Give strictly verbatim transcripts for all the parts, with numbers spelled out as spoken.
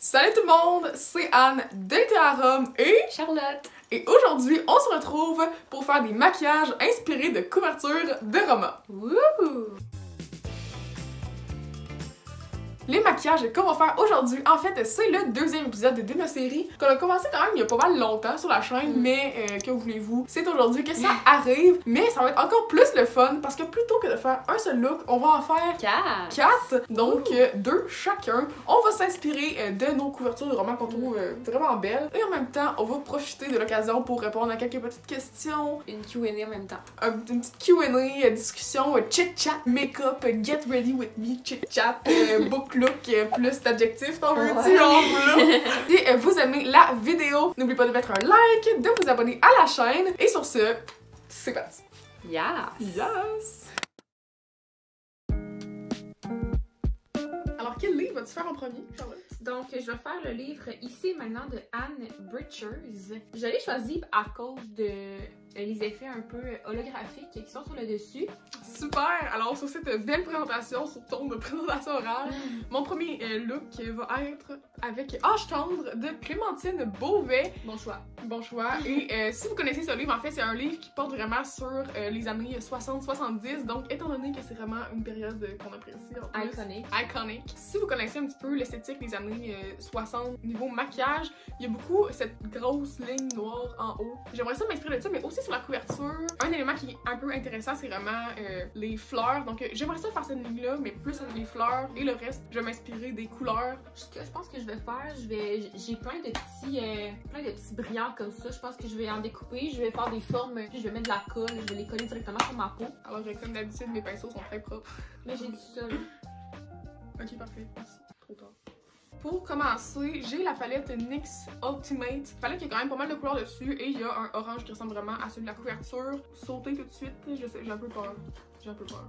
Salut tout le monde, c'est Anne de Littérarum et Charlotte. Et aujourd'hui, on se retrouve pour faire des maquillages inspirés de couvertures de romans. Wouhou! Les maquillages qu'on va faire aujourd'hui, en fait, c'est le deuxième épisode de notre série qu'on a commencé quand même il y a pas mal longtemps sur la chaîne, mm. mais euh, que voulez-vous, c'est aujourd'hui que ça arrive, mais ça va être encore plus le fun parce que plutôt que de faire un seul look, on va en faire quatre. quatre, donc euh, deux chacun. On va s'inspirer euh, de nos couvertures de romans qu'on trouve euh, vraiment belles et en même temps, on va profiter de l'occasion pour répondre à quelques petites questions. Une Q and A en même temps. Un, une petite Q and A, euh, discussion, euh, chit-chat, make-up, euh, get ready with me, chit-chat, euh, book look, euh, plus d'adjectifs, t'en veux-tu, Ouais. en bleu. Si euh, vous aimez la vidéo, n'oubliez pas de mettre un like, de vous abonner à la chaîne, et sur ce, c'est parti. Yes! Yes! Alors, quel livre vas-tu faire en premier, Charlotte? Donc, je vais faire le livre Ici et maintenant de Anne Richards. Je l'ai choisi à cause de les effets un peu holographiques qui sont sur le dessus. Super! Alors, sur cette belle présentation, sur ton de présentation orale, mon premier euh, look va être avec Âge tendre de Clémentine Beauvais. Bon choix. Bon choix. Et euh, si vous connaissez ce livre, en fait, c'est un livre qui porte vraiment sur euh, les années soixante soixante-dix. Donc, étant donné que c'est vraiment une période qu'on apprécie en plus. Iconic. Iconic. Si vous connaissez un petit peu l'esthétique des années euh, soixante, niveau maquillage, il y a beaucoup cette grosse ligne noire en haut. J'aimerais ça m'inspirer de ça, mais aussi sur la couverture. Un élément qui est un peu intéressant, c'est vraiment euh, les fleurs. Donc, euh, j'aimerais ça faire cette ligne-là, mais plus avec les fleurs. Et le reste, je vais m'inspirer des couleurs. Ce que je pense que je vais faire, je vais, j'ai plein de petits, euh, plein de petits brillants comme ça. Je pense que je vais en découper, je vais faire des formes, puis je vais mettre de la colle, je vais les coller directement sur ma peau. Alors, euh, comme d'habitude, mes pinceaux sont très propres. Mais j'ai dit ça, là. Ok, parfait. Merci. Trop tard. Pour commencer, j'ai la palette N Y X Ultimate. Palette qui a quand même pas mal de couleurs dessus et il y a un orange qui ressemble vraiment à celui de la couverture. Sauter tout de suite, je sais, j'ai un peu peur. J'ai un peu peur.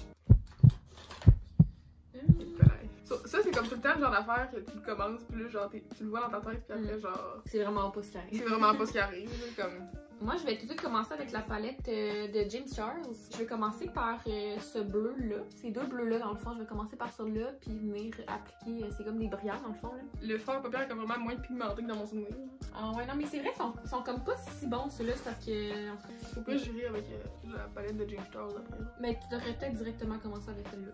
Mm. Ça, ça c'est comme tout le temps le genre d'affaire que tu commences, puis là, genre, tu le vois dans ta tête, puis après, mm. genre. C'est vraiment pas ce qui arrive. C'est vraiment pas ce qui arrive, comme. Moi, je vais tout de suite commencer avec la palette euh, de James Charles. Je vais commencer par euh, ce bleu-là. Ces deux bleus-là, dans le fond, je vais commencer par celui-là, puis venir appliquer. Euh, c'est comme des brillants, dans le fond. Là. Le fond de paupière est comme vraiment moins pigmenté que dans mon souvenir. Ah ouais, non, mais c'est vrai, ils sont, ils sont comme pas si bons, ceux-là, c'est parce que. En fait, faut pas gérer avec euh, la palette de James Charles après. Mais tu devrais peut-être directement commencer avec celle-là.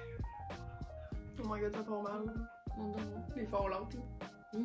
Oh my god, ça part mal. Non, non, non. Les fonds lentes. Mmh.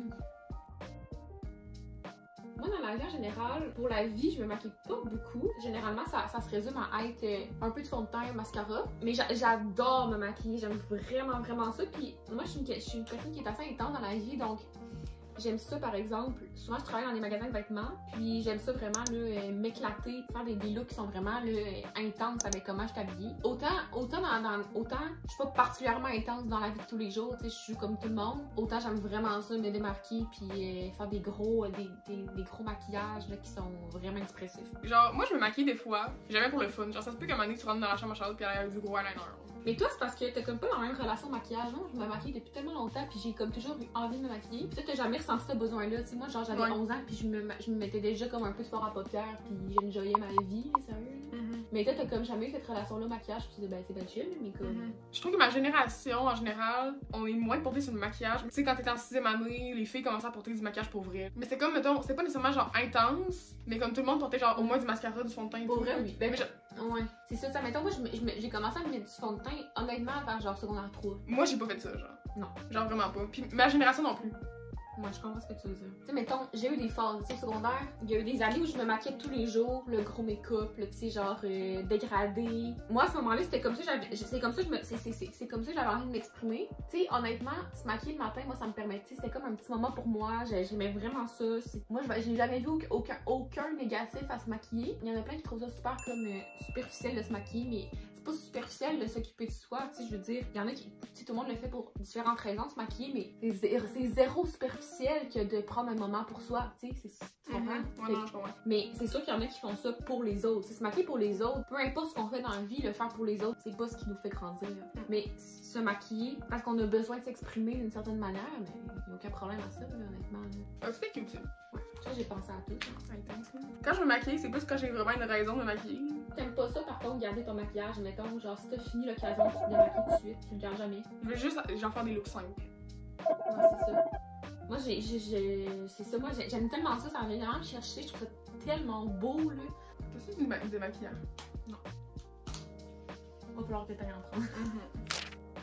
Moi, dans la vie en général, pour la vie, je me maquille pas beaucoup. Généralement, ça, ça se résume à être euh, un peu de fond de teint, mascara. Mais j'adore me maquiller, j'aime vraiment, vraiment ça. Puis moi, je suis, une, je suis une personne qui est assez intense dans la vie, donc j'aime ça, par exemple. Souvent, je travaille dans des magasins de vêtements, puis j'aime ça vraiment euh, m'éclater, faire des, des looks qui sont vraiment là, intenses avec comment je suis habillée. Autant, autant, dans, dans, autant je suis pas particulièrement intense dans la vie de tous les jours, tu sais, je suis comme tout le monde. Autant j'aime vraiment ça, me démarquer, puis euh, faire des gros, des, des, des gros maquillages là, qui sont vraiment expressifs. Genre, moi, je me maquille des fois, jamais pour le fun. Genre, ça se peut qu'à un moment donné, tu rentres dans la chambre à Charlotte, puis elle a du gros eyeliner. Mais toi, c'est parce que t'as comme pas la même relation au maquillage. Moi, je me maquille depuis tellement longtemps, puis j'ai comme toujours eu envie de me maquiller. Puis toi, t'as jamais ressenti ce besoin-là. Tu sais, moi, genre, j'avais ouais. onze ans, puis je me, je me mettais déjà comme un peu de fort à paupières, puis j'enjoyais ma vie, sérieux. Mm-hmm. Mais toi, t'as comme jamais eu cette relation-là au maquillage, puis tu dis, ben, c'est pas chill, mais comme. Mm-hmm. Je trouve que ma génération, en général, on est moins porté sur le maquillage. Tu sais, quand t'étais en sixième année, les filles commençaient à porter du maquillage pour vrai. Mais c'est comme, mettons, c'était pas nécessairement genre intense, mais comme tout le monde portait genre au moins du mascara, du fond de teint et pour tout. Vrai, oui. Ben, mais je... Ouais, c'est ça, ça. Mettons, moi, j'ai commencé à me mettre du fond de teint, honnêtement, vers genre secondaire trois. Moi, j'ai pas fait ça, genre. Non. Genre vraiment pas. Puis ma génération non plus. Moi, je comprends ce que tu veux dire. Tu sais, mettons, j'ai eu des phases, tu sais, secondaires. Il y a eu des années où je me maquillais tous les jours, le gros make-up, tu sais, genre euh, dégradé. Moi, à ce moment-là, c'était comme ça, c'est comme ça, je me, c'est comme ça que j'avais envie de m'exprimer. Tu sais, honnêtement, se maquiller le matin, moi, ça me permettait, c'était comme un petit moment pour moi. J'aimais vraiment ça. Moi, j'ai jamais vu aucun, aucun négatif à se maquiller. Il y en a plein qui trouvent ça super comme euh, superficiel de se maquiller, mais pas superficiel de s'occuper de soi, tu sais, je veux dire, il y en a qui, tu sais, tout le monde le fait pour différentes raisons, se maquiller, mais c'est zéro superficiel que de prendre un moment pour soi, tu sais, c'est, tu comprends? Mm-hmm. Ouais, non, je comprends. Mais c'est sûr qu'il y en a qui font ça pour les autres, se maquiller pour les autres, peu importe ce qu'on fait dans la vie, le faire pour les autres, c'est pas ce qui nous fait grandir. Mm. Mais se maquiller, parce qu'on a besoin de s'exprimer d'une certaine manière, mais il n'y a aucun problème à ça, là, honnêtement. Ah, c'était cute, ça. Ouais, ça, j'ai pensé à tout. Quand je me maquille, c'est plus quand j'ai vraiment une raison de me maquiller. T'aimes pas ça, par contre, garder ton maquillage, mettons, genre si t'as fini l'occasion, tu te démaquilles tout de suite, tu le gardes jamais. Je veux juste, genre, faire des looks simples. Ouais, c'est ça. j'ai, j'ai, j'ai... c'est ça, moi, j'aime tellement ça, ça vient vraiment me chercher, je trouve ça tellement beau, là. T'as aussi du ma maquillage? Non. Va falloir que t'ailles en prendre. Mm-hmm.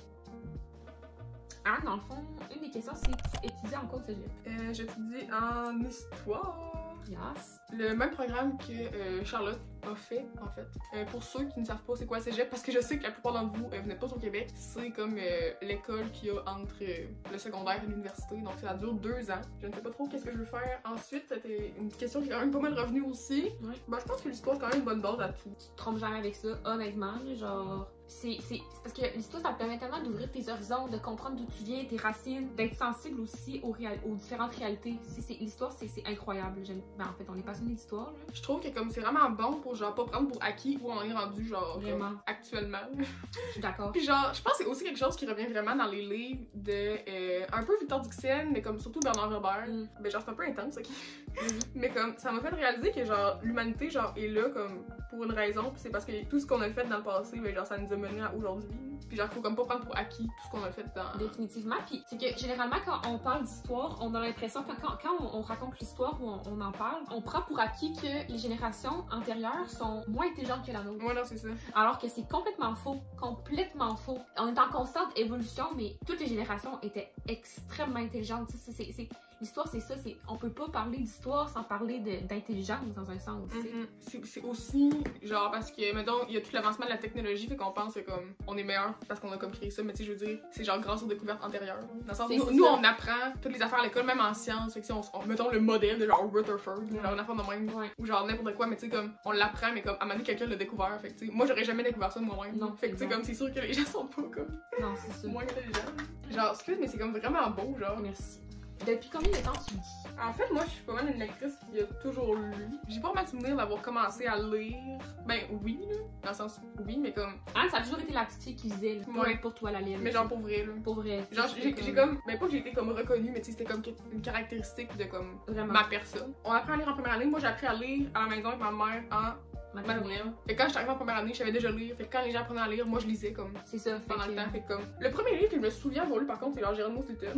Ah, dans le fond, une des questions, c'est tu étudies en quoi au cégep? Euh, j'étudie en histoire. Yes. Le même programme que euh, Charlotte a fait, en fait. Euh, pour ceux qui ne savent pas c'est quoi cégep, parce que je sais que la plupart d'entre vous, euh, vous n'êtes pas au Québec, c'est comme euh, l'école qu'il y a entre euh, le secondaire et l'université, donc ça dure deux ans. Je ne sais pas trop qu'est-ce que je veux faire. Ensuite, c'était une question qui est quand même pas mal revenue aussi. Oui. Ben, je pense que l'histoire, c'est quand même une bonne base à tout. Tu te trompes jamais avec ça, honnêtement, genre... C'est parce que l'histoire, ça te permet tellement d'ouvrir tes horizons, de comprendre d'où tu viens, tes racines, d'être sensible aussi aux, aux différentes réalités. L'histoire, c'est incroyable. Ben, en fait, on est passionné d'histoire. Je trouve que comme c'est vraiment bon pour genre pas prendre pour acquis où on est rendu genre vraiment. Actuellement. Je suis d'accord. Puis genre, je pense que c'est aussi quelque chose qui revient vraiment dans les livres de euh, un peu Victor Dixon, mais comme surtout Bernard Werber. Mm. Ben genre c'est un peu intense, ok. Mm. Mais comme ça m'a fait réaliser que genre l'humanité genre est là comme pour une raison, puis c'est parce que tout ce qu'on a fait dans le passé, ben genre ça nous a mené à aujourd'hui. Puis genre faut comme pas prendre pour acquis tout ce qu'on a fait dans... Définitivement. Puis c'est que généralement quand on parle d'histoire, on a l'impression que quand, quand on, on raconte l'histoire ou on, on en parle, on prend pour acquis que les générations antérieures sont moins intelligentes que la nôtre. Ouais, non, c'est ça. Alors que c'est complètement faux. Complètement faux. On est en constante évolution, mais toutes les générations étaient extrêmement intelligentes. C'est... L'histoire, c'est ça, c'est on peut pas parler d'histoire sans parler d'intelligence dans un sens aussi. Mm-hmm. C'est aussi, genre, parce que, mettons, il y a tout l'avancement de la technologie, fait qu'on pense que, comme, on est meilleur parce qu'on a comme créé ça, mais tu sais, je veux dire, c'est genre grâce aux découvertes antérieures. Dans le sens, nous, nous on apprend toutes les affaires à l'école, même en sciences, fait que si on, on mettons le modèle de genre Rutherford, ouais. Genre une affaire de même, ouais. Ou genre n'importe quoi, mais tu sais, comme, on l'apprend, mais comme, à un moment donné, quelqu'un l'a découvert, fait que, tu sais, moi, j'aurais jamais découvert ça de moi-même. Non. Fait que, tu sais, comme, c'est sûr que les gens sont pas comme. Non, c'est ça. Moins intelligents. Genre, excuse, mais c'est comme vraiment beau, genre. Merci. Depuis combien de temps tu lis? En fait, moi, je suis pas mal une lectrice qui a toujours lu. J'ai pas vraiment souvenir d'avoir commencé à lire. Ben, oui, là. Dans le sens, oui, mais comme. Ah, ça a toujours été la petite fille qui lisait, là. Ouais. Pour toi, la lire. Mais genre, pour vrai, là. Pour vrai. Genre, j'ai comme... comme. Ben, pas que j'ai été comme reconnue, mais tu sais, c'était comme une caractéristique de comme. Vraiment. Ma personne. On apprend à lire en première année. Moi, j'ai appris à lire à la maison avec ma mère en. Maternelle. Fait que quand j'étais arrivée en première année, je savais déjà lire. Fait que quand les gens apprenaient à lire, moi je lisais comme. C'est ça, pendant fait le que... temps. Fait que comme. Le premier livre que je me souviens avoir lu par contre, c'est genre Geronimo Stilton.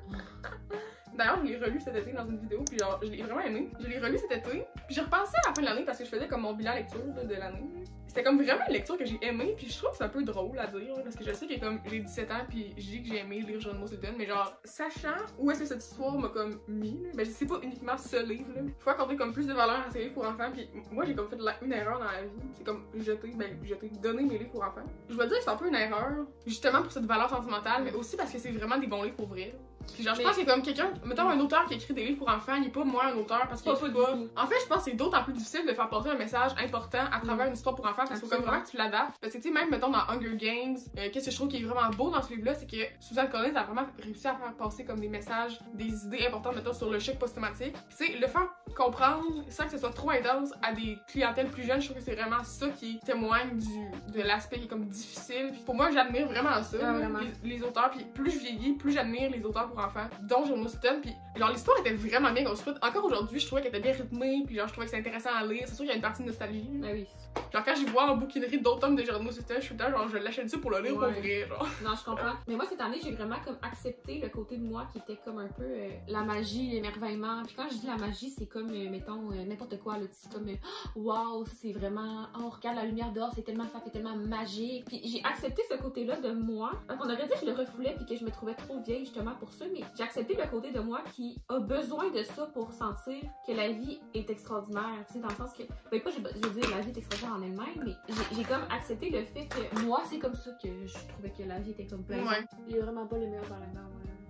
D'ailleurs, je l'ai relu cet été dans une vidéo, puis genre, je l'ai vraiment aimé. Je l'ai relu cet été, puis j'ai repensé à la fin de l'année parce que je faisais comme mon bilan lecture là, de l'année. C'était comme vraiment une lecture que j'ai aimée, puis je trouve que c'est un peu drôle à dire, parce que je sais que comme j'ai dix-sept ans, puis je dis que j'ai aimé lire Geronimo Stilton, mais genre, sachant où est-ce que cette histoire m'a comme mis, là, ben c'est pas uniquement ce livre, là. Faut accorder comme plus de valeur à ces livres pour enfants, puis moi j'ai comme fait la, une erreur dans la vie, c'est comme jeter, ben jeter, donner mes livres pour enfants. Je dois dire que c'est un peu une erreur, justement pour cette valeur sentimentale, mais aussi parce que c'est vraiment des bons livres pour vrai. Puis genre, je mais... pense que comme quelqu'un, mettons un auteur qui écrit des livres pour enfants, il est pas moins un auteur parce qu'il écrit pas. En fait, je pense que c'est d'autant plus difficile de faire passer un message important à travers mm. une histoire pour enfants parce qu'il faut comme vraiment que tu l'adaptes. Parce que tu sais, même mettons dans Hunger Games, euh, qu'est-ce que je trouve qui est vraiment beau dans ce livre-là, c'est que Suzanne Collins a vraiment réussi à faire passer comme des messages, des idées importantes, mettons, sur le choc post-traumatique. Puis tu sais, le faire comprendre sans que ce soit trop intense à des clientèles plus jeunes, je trouve que c'est vraiment ça qui témoigne du, de l'aspect qui est comme difficile. Puis pour moi, j'admire vraiment ça, ah, vraiment. Les, les auteurs. Puis plus je vieillis, plus j'admire les auteurs pour enfants, dont Geronimo Stilton. Puis genre l'histoire était vraiment bien construite. Encore aujourd'hui, je trouvais qu'elle était bien rythmée, puis genre je trouvais que c'était intéressant à lire. C'est sûr qu'il y a une partie de nostalgie. Ah oui. Genre quand j'y vois en bouquinerie d'autres tomes de Geronimo Stilton, je suis là genre je l'achète dessus pour le lire ouais. pour vrai, genre. Non, je comprends. Mais moi cette année, j'ai vraiment comme accepté le côté de moi qui était comme un peu euh, la magie, l'émerveillement. Puis quand je dis la magie, c'est comme euh, mettons euh, n'importe quoi là, c'est comme euh, wow, ça c'est vraiment oh regarde la lumière dehors, c'est tellement ça fait tellement magique. Puis j'ai accepté ce côté-là de moi. On aurait dit que je le refoulais puis que je me trouvais trop vieille justement pour ça, mais j'ai accepté le côté de moi qui a besoin de ça pour sentir que la vie est extraordinaire, tu sais, dans le sens que ben pas je, je veux dire la vie est extraordinaire en elle-même, mais j'ai comme accepté le fait que moi c'est comme ça que je trouvais que la vie était comme pleine. Ouais. Il y a vraiment pas le meilleur dans la mer.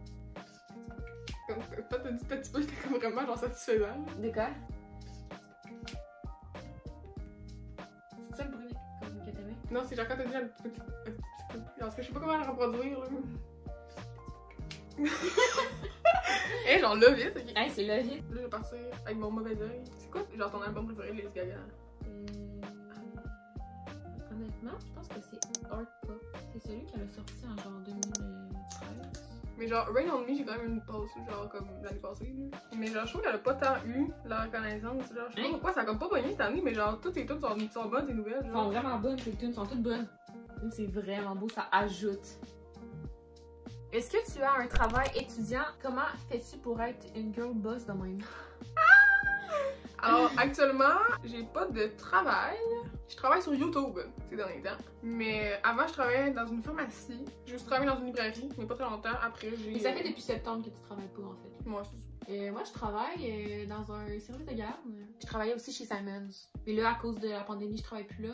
Comme toi t'as dit petit peu c'était comme vraiment genre satisfaisant. De quoi? C'est ça le bruit comme que t'aimais? Non, c'est genre quand t'as dit un petit peu. Parce que je sais pas comment le reproduire là. Hey, genre là vite, ok? Hey, c'est là vite. Là, je vais partir avec mon mauvais oeil. C'est quoi, genre, ton album préféré de Lady Gaga? Euh... Honnêtement, je pense que c'est Art Pop. C'est celui qu'elle a sorti en genre deux mille treize. Mais genre, Rain on Me, j'ai quand même une pause, genre, comme l'année passée. Là. Mais genre, je trouve qu'elle a pas tant eu la reconnaissance. Genre, je sais pas pourquoi, ça a comme pas pogné cette année, mais genre, toutes les tunes sont, sont bonnes, ces nouvelles. Genre. Sont vraiment bonnes, ces tunes sont toutes bonnes. C'est vraiment beau, ça ajoute. Est-ce que tu as un travail étudiant? Comment fais-tu pour être une girl boss de même? Alors, actuellement, j'ai pas de travail. Je travaille sur YouTube ces derniers temps. Mais avant, je travaillais dans une pharmacie. J'ai aussi travaillé dans une librairie, mais pas très longtemps. Après, j'ai... Mais ça fait depuis septembre que tu travailles pas, en fait. Moi, c'est ça. Euh, moi, je travaille euh, dans un service de garde. Je travaillais aussi chez Simons. Mais là, à cause de la pandémie, je travaille plus là.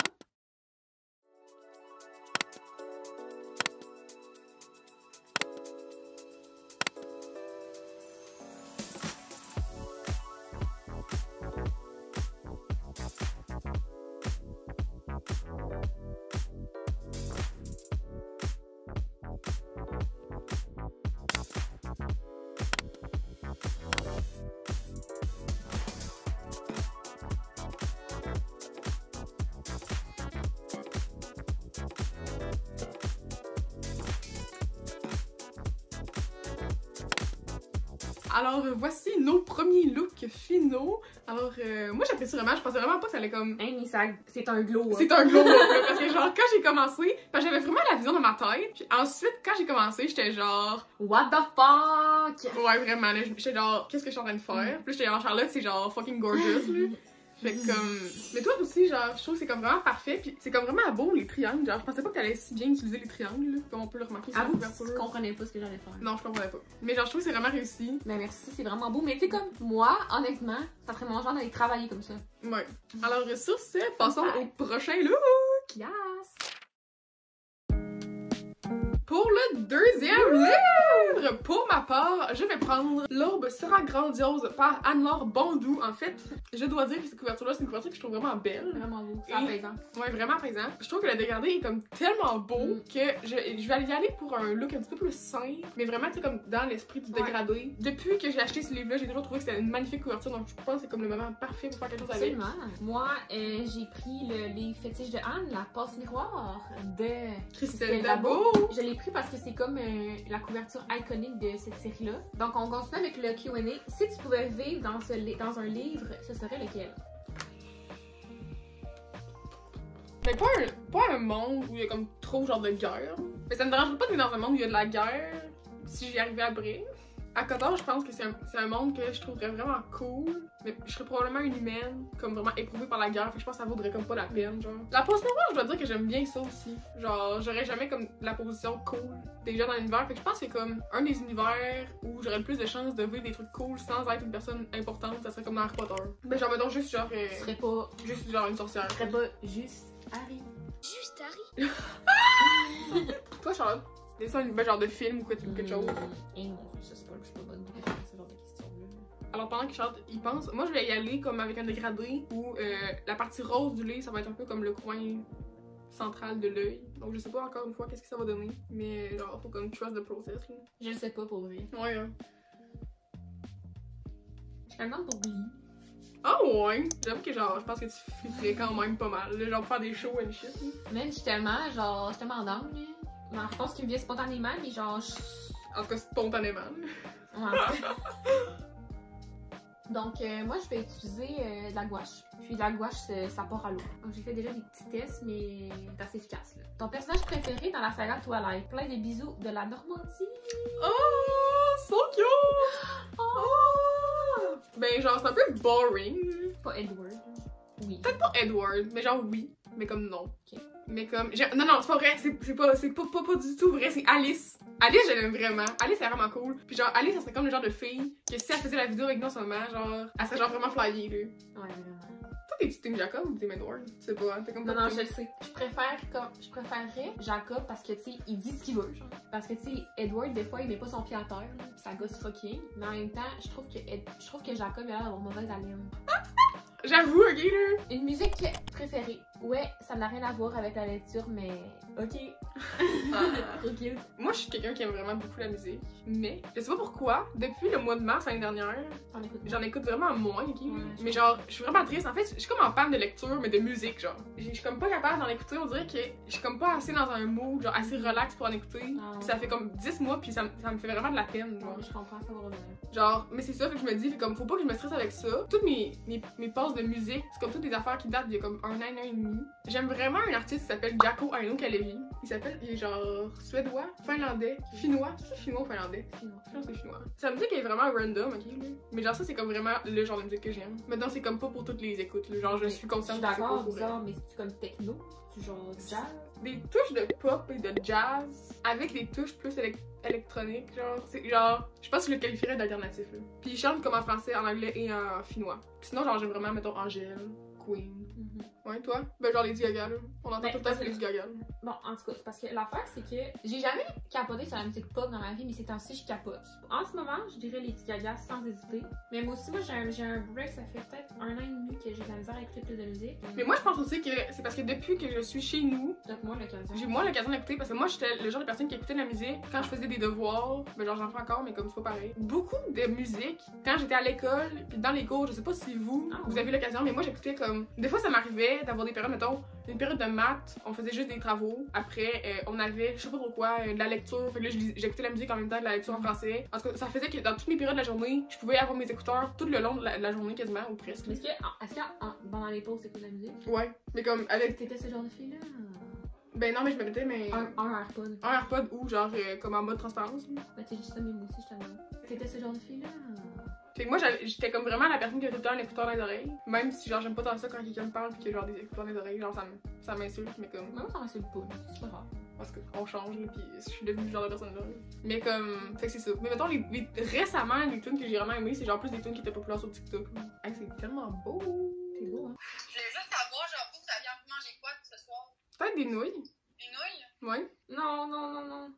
Alors, voici nos premiers looks finaux. Alors, euh, moi, j'apprécie vraiment. Je pensais vraiment pas que ça allait comme... Hein, mais ça, c'est un glow up. C'est un glow up, là, parce que genre, quand j'ai commencé, parce que j'avais vraiment la vision dans ma tête. Puis ensuite, quand j'ai commencé, j'étais genre... What the fuck? Ouais, vraiment, là, j'étais genre, qu'est-ce que je suis en train de faire? Puis j'étais genre, Charlotte, c'est genre fucking gorgeous, là. Fait que comme... Mais toi aussi, genre, je trouve que c'est comme vraiment parfait, puis c'est comme vraiment beau, les triangles. Genre, je pensais pas que t'allais si bien utiliser les triangles, là, comme on peut le remarquer sur Ah, la vous, couverture. tu comprenais pas ce que j'allais faire. Non, je comprenais pas. Mais genre, je trouve que c'est vraiment réussi. Mais merci, c'est vraiment beau. Mais tu sais, comme moi, honnêtement, ça serait mon genre d'aller travailler comme ça. Ouais. Alors, sur ce, passons au prochain look! Yes! Pour le deuxième livre, pour ma part, je vais prendre L'aube sera grandiose par Anne-Laure Bondou. En fait, je dois dire que cette couverture-là, c'est une couverture que je trouve vraiment belle. Vraiment beau. C'est Et- apaisant. Ouais, vraiment apaisant. Je trouve que le dégradé est comme tellement beau Mm. que je, je vais y aller pour un look un petit peu plus simple, mais vraiment, tu sais, comme dans l'esprit du Ouais. dégradé. Depuis que j'ai acheté ce livre-là, j'ai toujours trouvé que c'était une magnifique couverture, donc je pense que c'est comme le moment parfait pour faire quelque chose avec. Absolument. Moi, euh, j'ai pris le livre fétiche de Anne, La passe miroir de Christelle Dabo. Dabo. Je l'ai pris parce que c'est comme euh, la couverture iconique de cette série-là. Donc, on continue avec le Q and A. Si tu pouvais vivre dans, ce li- dans un livre, ce serait lequel? Mais pas un, pas un monde où il y a comme trop genre de guerre. Mais ça me dérangerait pas d'être dans un monde où il y a de la guerre si j'y arrivais après. À Kotor, je pense que c'est un, c'est un monde que je trouverais vraiment cool. Mais je serais probablement une humaine, comme vraiment éprouvée par la guerre. Fait que je pense que ça vaudrait comme pas la peine, genre. La pose miroir, je dois dire que j'aime bien ça aussi. Genre, j'aurais jamais comme la position cool des gens dans l'univers. Fait que je pense que c'est comme un des univers où j'aurais le plus de chances de vivre des trucs cool sans être une personne importante. Ça serait comme dans Harry Potter. Mais genre, mettons juste genre. euh, Ce serait pas, juste genre une sorcière. ce serait pas juste Harry. Juste Harry. Toi, Charlotte, c'est ça un genre de film ou quoi, quelque chose? Et non, je sais pas, je suis pas bonne pour répondre à ce genre de questions-là. Alors pendant que Charlotte y pense, moi je vais y aller comme avec un dégradé où euh, la partie rose du livre ça va être un peu comme le coin central de l'œil. Donc je sais pas encore une fois qu'est-ce que ça va donner, mais genre faut comme trust the process là. Je le sais pas pour vrai. Ouais. Hein. Je me demande pour Billy. Ah ouais! J'avoue que genre je pense que tu ferais quand même pas mal. Là, genre pour faire des shows and shit. Là. Man, je suis tellement, genre, je suis tellement down, là. Non, je pense qu'il me vient spontanément, mais genre, je... En tout cas spontanément. là. Ouais. Donc, euh, moi, je vais utiliser euh, de la gouache. Puis, de la gouache, ça, ça part à l'eau. Donc, j'ai fait déjà des petits tests, mais c'est assez efficace, là. Ton personnage préféré dans la saga Twilight? Plein de bisous de la Normandie. Oh! So cute! Oh! Ben genre c'est un peu boring. Pas Edward. Oui. Peut-être pas Edward, mais genre oui, mais comme non. Ok. Mais comme. j'ai- Non, non, c'est pas vrai, c'est c'est pas, c'est pas, pas, pas du tout vrai, c'est Alice. Alice, je l'aime vraiment. Alice, c'est vraiment cool. Puis genre, Alice, ça serait comme le genre de fille que si elle faisait la vidéo avec nous en ce moment, genre, elle serait genre vraiment flyée, là. Ouais, vraiment. Toi, t'es-tu Team Jacob ou Team Edward? Tu sais pas, hein, t'es comme Non, pas non, team- je le sais. Je préfère comme. Je préférerais Jacob parce que, tu sais, il dit ce qu'il veut, genre. Parce que, tu sais, Edward, des fois, il met pas son pied à terre, là, pis ça gosse fucking. Mais en même temps, je trouve que, Ed... je trouve que Jacob, il a l'air d'avoir mauvaise haleine. J'avoue, ok, là. Une musique préférée. Ouais, ça n'a rien à voir avec la lecture, mais. Ok. Trop cute. Moi, je suis quelqu'un qui aime vraiment beaucoup la musique. Mais, je sais pas pourquoi, depuis le mois de mars l'année dernière, T'en écoutes. j'en écoute vraiment moins, ok? Ouais, je mais genre, je suis vraiment triste. En fait, je suis comme en panne de lecture, mais de musique, genre. Je je suis comme pas capable d'en écouter. On dirait que je suis comme pas assez dans un mood, genre assez relax pour en écouter. Ah ouais. Puis ça fait comme dix mois, puis ça, me- ça me fait vraiment de la peine, Ouais, genre. je comprends, ça va revenir. Genre, mais c'est ça, fait que je me dis, fait comme faut pas que je me stresse avec ça. Toutes mes, mes, mes passes de musique, c'est comme toutes des affaires qui datent d'il y a comme un an, un an et demi. amis. J'aime vraiment un artiste qui s'appelle Jaakko Aino Kalevi. Il s'appelle, il est genre suédois, finlandais, finnois. C'est finnois ou finlandais? Finnois. Je pense que c'est finnois. Sa musique est vraiment random, ok? Là. Mais genre ça, c'est comme vraiment le genre de musique que j'aime. Maintenant, c'est comme pas pour toutes les écoutes. Là. Genre, je suis consciente que c'est pas pour bizarre, mais c'est comme techno? C'est genre jazz? Des touches de pop et de jazz avec des touches plus élect électroniques, genre, c'est genre, je pense que je le qualifierais d'alternatif, là. Puis il chante comme en français, en anglais et en finnois. Puis sinon, genre, j'aime vraiment, mettons, Angèle, Queen. Mm-hmm. Ouais, toi? Ben, genre Lady Gaga, là. On entend ben, tout le temps Lady Gaga, là. Bon, en tout cas, c'est parce que l'affaire, c'est que j'ai jamais capoté sur la musique pop dans ma vie, mais ces temps-ci, je capote. En ce moment, je dirais Lady Gaga sans hésiter. Mais moi aussi, moi, j'ai un, un break, ça fait peut-être un an et demi que j'ai de la misère à écouter plus de musique. Mais moi, je pense aussi que c'est parce que depuis que je suis chez nous, j'ai moins l'occasion d'écouter parce que moi, j'étais le genre de personne qui écoutait de la musique quand je faisais des devoirs. Ben, genre, j'en fais encore, mais comme c'est pas pareil. Beaucoup de musique quand j'étais à l'école, puis dans les cours, je sais pas si vous, ah, vous avez l'occasion, mais moi, j'écoutais comme. Des fois, ça m'arrivait d'avoir des périodes, mettons, une période de maths, on faisait juste des travaux. Après, euh, on avait, je sais pas pourquoi, euh, de la lecture. Fait que là, j'écoutais la musique en même temps de la lecture en français. En tout cas, ça faisait que dans toutes mes périodes de la journée, je pouvais avoir mes écouteurs tout le long de la, de la journée quasiment, ou presque. Mais est-ce que, est-ce que pendant les pauses, t'écoutes de la musique? Ouais, mais comme avec. T'étais ce genre de fille-là? Ben non, mais je me mettais, mais. Un, un AirPod. Un AirPod ou genre euh, comme en mode transparence. Ben t'es juste ça, mais moi aussi, je te demande. T'étais ce genre de fille-là? Fait que moi, j'étais comme vraiment la personne qui a tout le temps un écouteur dans les oreilles. Même si genre j'aime pas tant ça quand quelqu'un me parle pis qu'il y a genre des écouteurs dans les oreilles, genre ça m'insulte, mais comme. Moi, ça m'insulte pas, c'est pas grave. Parce qu'on change, là, pis je suis devenue ce genre de personne-là. Mais comme. Fait que c'est ça. Mais mettons, les, les, récemment, les tunes que j'ai vraiment aimées, c'est genre plus des tunes qui étaient populaires sur TikTok. Hey, c'est tellement beau! C'est beau, hein? Je voulais juste savoir, genre, vous, vous aviez envie de manger quoi ce soir? Peut-être des nouilles. Des nouilles? Ouais. Non, non, non, non.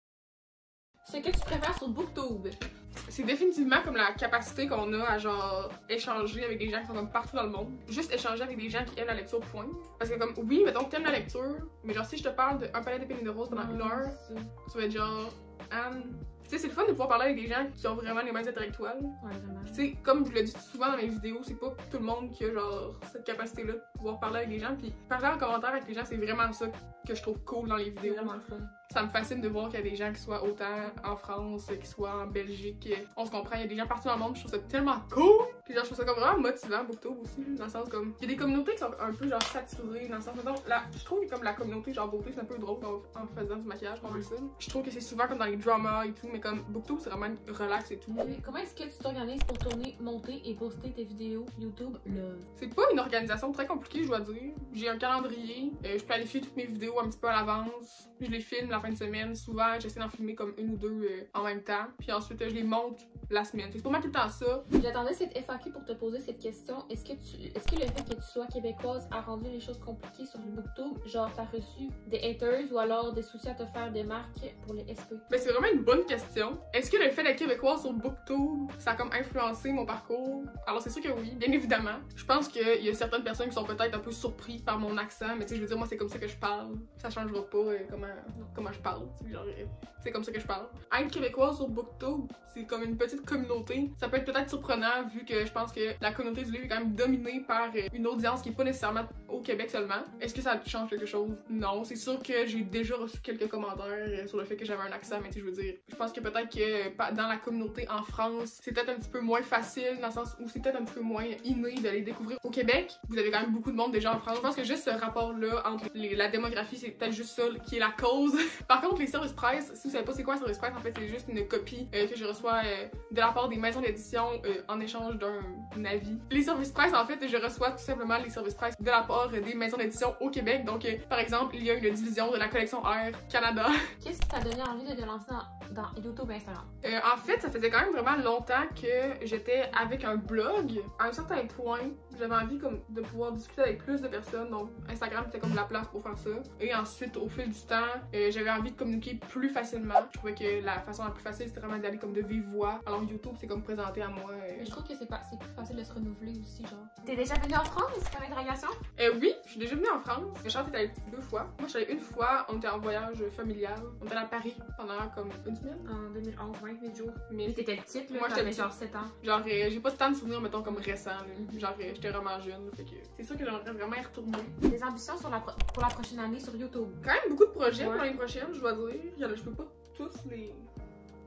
C'est que tu préfères sur BookTube? C'est définitivement comme la capacité qu'on a à genre échanger avec des gens qui sont comme partout dans le monde. Juste échanger avec des gens qui aiment la lecture, point. Parce que comme, oui, mettons que t'aimes la lecture, mais genre si je te parle d'un palais d'épines de rose pendant une heure, tu vas être genre, Anne... Tu sais, c'est le fun de pouvoir parler avec des gens qui ont vraiment les mêmes intellectuelles. Ouais, vraiment. Tu sais, comme je le dis souvent dans mes vidéos, c'est pas tout le monde qui a genre cette capacité-là de pouvoir parler avec des gens. Puis parler en commentaire avec les gens, c'est vraiment ça que je trouve cool dans les vidéos. C'est vraiment le fun. Ça me fascine de voir qu'il y a des gens qui soient autant en France, qui soient en Belgique. On se comprend, il y a des gens partout dans le monde, je trouve ça tellement cool! Puis genre, je trouve ça comme vraiment motivant, BookTube aussi, dans le sens comme. Il y a des communautés qui sont un peu genre saturées, dans le sens. Donc, là, je trouve que comme la communauté genre beauté, c'est un peu drôle en, en faisant du maquillage, comme ça. Je trouve que c'est souvent comme dans les dramas et tout, mais comme BookTube, c'est vraiment relax et tout. Mais comment est-ce que tu t'organises pour tourner, monter et poster tes vidéos YouTube là? C'est pas une organisation très compliquée, je dois dire. J'ai un calendrier, euh, je planifie toutes mes vidéos un petit peu à l'avance, je les filme la fin de semaine. Souvent, j'essaie d'en filmer comme une ou deux euh, en même temps, puis ensuite euh, je les monte la semaine. C'est pour moi tout le temps ça. J'attendais cette F A Q pour te poser cette question. Est-ce que tu, est-ce que le fait que tu sois québécoise a rendu les choses compliquées sur le BookTube? Genre, t'as reçu des haters ou alors des soucis à te faire des marques pour les S P? Ben, c'est vraiment une bonne question. Est-ce que le fait d'être québécoise sur BookTube, ça a comme influencé mon parcours? Alors, c'est sûr que oui, bien évidemment. Je pense qu'il y a certaines personnes qui sont peut-être un peu surpris par mon accent, mais tu sais, je veux dire, moi, c'est comme ça que je parle. Ça changera pas euh, comment, comment je parle. Genre, euh, c'est comme ça que je parle. Être québécoise sur BookTube, c'est comme une petite communauté. Ça peut être peut-être surprenant vu que je pense que la communauté du livre est quand même dominée par euh, une audience qui est pas nécessairement au Québec seulement. Est-ce que ça change quelque chose? Non. C'est sûr que j'ai déjà reçu quelques commentaires euh, sur le fait que j'avais un accent, mais tu sais, je veux dire, je pense que peut-être que euh, dans la communauté en France, c'est peut-être un petit peu moins facile dans le sens où c'est peut-être un petit peu moins inné de les découvrir. Au Québec, vous avez quand même beaucoup de monde déjà en France. Je pense que juste ce rapport-là entre les, la démographie, c'est peut-être juste ça qui est la cause. Par contre, les services presse, si vous savez pas c'est quoi un service presse, en fait, c'est juste une copie euh, que je reçois euh, de la part des maisons d'édition euh, en échange d'un avis. Les services presse, en fait, je reçois tout simplement les services presse de la part euh, des maisons d'édition au Québec. Donc, euh, par exemple, il y a une division de la collection R Canada. Qu'est-ce qui t'a donné envie de te lancer dans, dans YouTube et Instagram? Euh, en fait, ça faisait quand même vraiment longtemps que j'étais avec un blog. À un certain point, j'avais envie comme de pouvoir discuter avec plus de personnes. Donc, Instagram c'était comme la place pour faire ça. Et ensuite, au fil du temps, euh, j'avais envie de communiquer plus facilement. Je trouvais que la façon la plus facile, c'était vraiment d'aller comme de vive voix. Alors, YouTube, c'est comme présenté à moi. Euh... Mais je trouve que c'est plus facile de se renouveler aussi, genre. T'es déjà venue en France, c'est comme interrogation? Euh, oui, je suis déjà venue en France. Charles est allée deux fois. Moi, je suis allée une fois, on était en voyage familial. On était à Paris pendant comme une semaine. En deux mille onze, vingt-huit jours. Mais, Mais t'étais petite, là. Moi, j'avais genre sept ans. Genre, euh, j'ai pas tant de souvenirs, mettons, comme récents. Là. Genre, euh, j'étais vraiment jeune. Fait que c'est sûr que j'aimerais vraiment y retourner. Des ambitions sur la pro pour la prochaine année sur YouTube? Quand même beaucoup de projets ouais. pour l'année prochaine, je dois dire. Je peux pas tous les.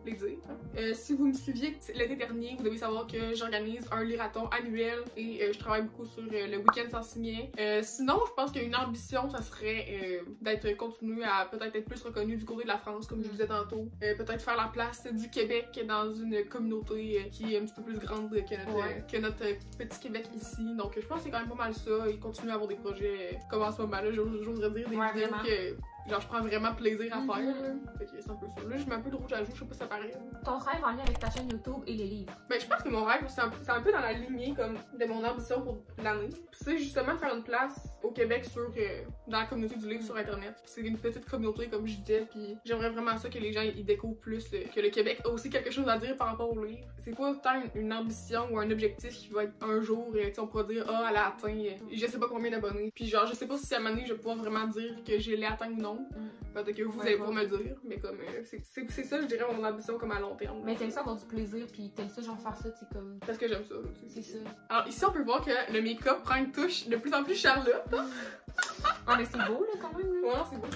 les dire. Euh, si vous me suiviez l'été dernier, vous devez savoir que j'organise un lyrathon annuel et euh, je travaille beaucoup sur euh, le week-end sans signer. Euh, sinon, je pense qu'une ambition, ça serait euh, d'être continué à peut-être être plus reconnu du côté de la France, comme je vous disais tantôt. Euh, peut-être faire la place du Québec dans une communauté euh, qui est un petit peu plus grande que notre, ouais. euh, que notre petit Québec ici. Donc, je pense que c'est quand même pas mal ça et continuer à avoir des projets euh, comme en ce moment là, j'oserais dire des ouais, vidéos vraiment. que genre je prends vraiment plaisir à Mm-hmm. faire. Là. Fait que c'est un peu ça. Là, je mets un peu de rouge à joues, je sais pas si ça paraît. Là. Ton rêve en lien avec ta chaîne YouTube et les livres. Ben, je pense que mon rêve, c'est un, un peu dans la lignée comme de mon ambition pour l'année. C'est justement faire une place au Québec sur euh, dans la communauté du livre sur Internet. C'est une petite communauté, comme je disais, puis j'aimerais vraiment ça que les gens ils découvrent plus euh, que le Québec a aussi quelque chose à dire par rapport au livre. C'est pas tant une, une ambition ou un objectif qui va être un jour, euh, on pourra dire, ah, elle a atteint, euh, je sais pas combien d'abonnés. Puis genre, je sais pas si à un moment donné, je vais pouvoir vraiment dire que je l'ai atteint ou non. Mm. Peut-être que vous ouais, allez ouais. pas me le dire, mais comme, euh, c'est ça, je dirais, mon ambition comme à long terme. Mais t'aimes ça avoir du plaisir, puis t'aimes ça, genre faire ça, c'est comme. Parce que j'aime ça. C'est ça. Alors ici, on peut voir que le make-up prend une touche de plus en plus Charlotte. Ah, mais c'est beau, là, quand même. Là. Ouais, c'est beau.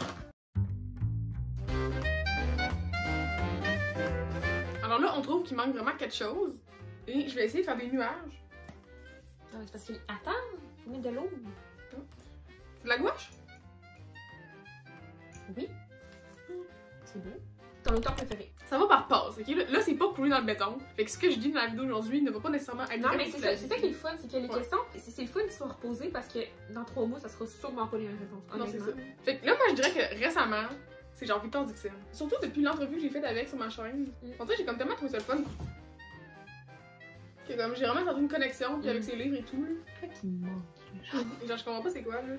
Alors là, on trouve qu'il manque vraiment quelque chose. Et je vais essayer de faire des nuages. Ah, c'est parce que. Attends, faut mettre de l'eau. C'est de la gouache? Oui. C'est beau. Ton auteur préféré? Ça va par passe, ok? Là, là c'est pas coulé dans le béton. Fait que ce que je dis dans la vidéo aujourd'hui ne va pas nécessairement être Non, mais c'est ça, ça ça qui est le fun, c'est que les ouais. questions, c'est le fun qu'ils soient reposées parce que dans trois mois, ça sera sûrement pas les mêmes réponses. Non, c'est honnêtement. ça. Fait que là, moi, je dirais que récemment, c'est genre Victor Dixon. Surtout depuis l'entrevue que j'ai faite avec sur ma chaîne. Mm. En fait, j'ai comme tellement trouvé ça le fun. Que comme j'ai vraiment senti une connexion, puis Mm. avec ses livres et tout. Qu'est-ce qui me manque? Genre, je comprends pas c'est quoi, là.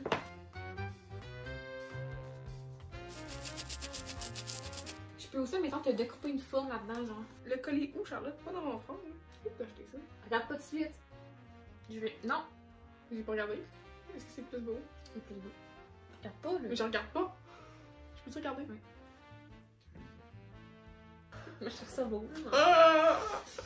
Je peux aussi, mettons, te découper une forme là-dedans, genre. Le collier où, Charlotte? Pas dans mon front, là. Où t'as acheté ça? Regarde pas tout de suite. Je vais. Non. J'ai pas regardé. Est-ce que c'est plus beau? C'est plus beau. Regarde pas, là. Mais je regarde pas. Je peux-tu regarder? Oui. Mais je trouve ça beau. Là. Ah!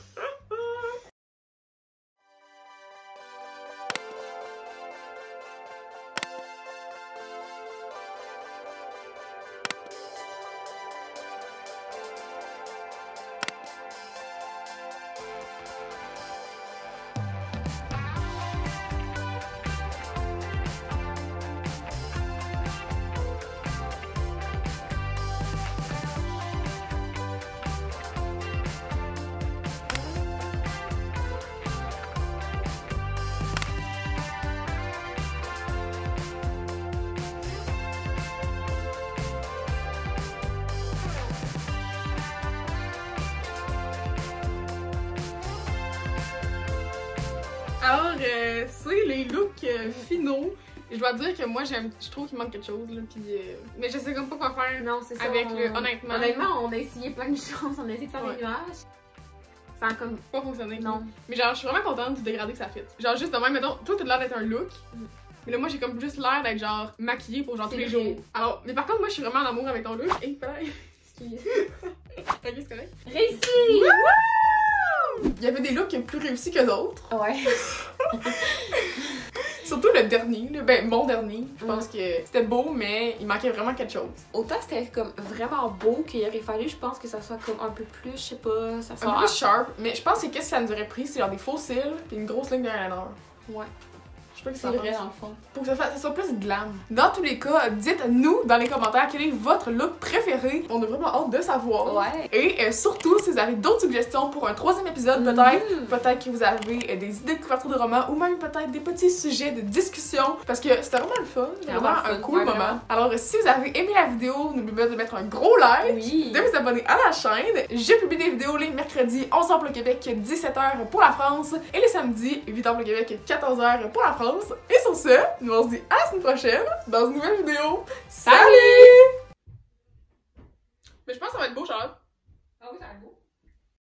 Alors, euh, c'est les looks euh, finaux. Je dois dire que moi, j'aime, je trouve qu'il manque quelque chose, là, pis, euh, mais je sais comme pas quoi faire Non, c'est ça. avec on... le, honnêtement. Honnêtement, on a essayé plein de choses. On a essayé de faire Ouais. des nuages. Ça a comme. Pas fonctionné. Non. Mais genre, je suis vraiment contente du dégradé que ça fait. Genre, juste de même, mettons, toi, t'as l'air d'être un look. Mm. Mais là, moi, j'ai comme juste l'air d'être genre maquillée pour genre tous C'est les vrai. jours. Alors, mais par contre, moi, je suis vraiment en amour avec ton look. Et pareil. Excuse. Ok, c'est correct. Réussi! Il y avait des looks plus réussis que d'autres. Ouais. Surtout le dernier, là. Ben, mon dernier. Je Mm. pense que c'était beau, mais il manquait vraiment quelque chose. Autant c'était comme vraiment beau qu'il aurait fallu, je pense que ça soit comme un peu plus, je sais pas, ça Un soit. peu plus sharp, mais je pense que qu'est-ce que ça nous aurait pris, c'est genre des faux cils pis une grosse ligne d'eyeliner. Ouais. Je sais pas que C'est ça vrai pense. dans le fond. Pour que ça, fasse, ça soit plus glam. Dans tous les cas, dites-nous dans les commentaires quel est votre look préféré. On a vraiment hâte de savoir. Ouais. Et euh, surtout, si vous avez d'autres suggestions pour un troisième épisode, Mhm. peut-être, peut-être que vous avez euh, des idées de couverture de romans ou même peut-être des petits sujets de discussion. Parce que c'était vraiment le fun. C'était Vraiment vraiment le un fun, cool ouais, moment. vraiment. Alors, euh, si vous avez aimé la vidéo, n'oubliez pas de mettre un gros like. Oui. De vous abonner à la chaîne. Je publie des vidéos les mercredis onze heures pour le Québec, dix-sept heures pour la France. Et les samedis huit heures pour le Québec, quatorze heures pour la France. Et sur ce, nous on se dit à la semaine prochaine dans une nouvelle vidéo. Salut! Mais je pense que ça va être beau, Charlotte. Ah oui, ça va être beau.